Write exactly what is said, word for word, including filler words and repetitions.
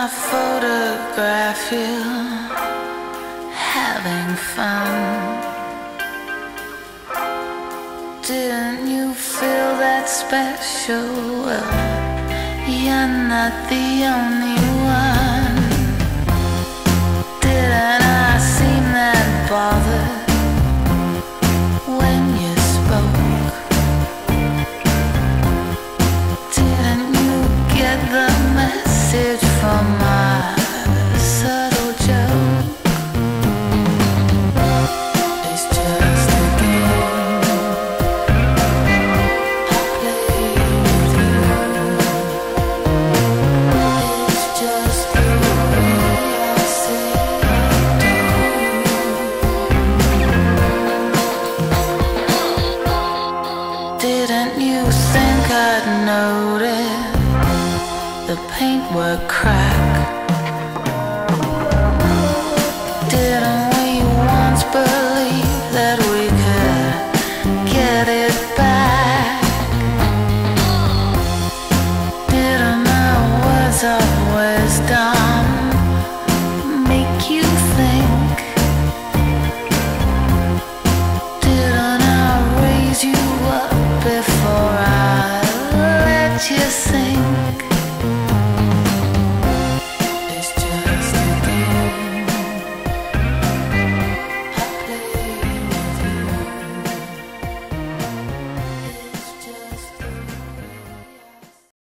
I photograph you having fun? Didn't you feel that special? Well, you're not the only one. Didn't I seem that bothered when you spoke? Didn't you get the message from my subtle joke? It's just a game I play with you. It's just the way I say I do. Didn't you think I'd notice the paintwork crack? Didn't we once believe that we could get it back? Didn't my words of wisdom make you think? Didn't I raise you up before I let you sink?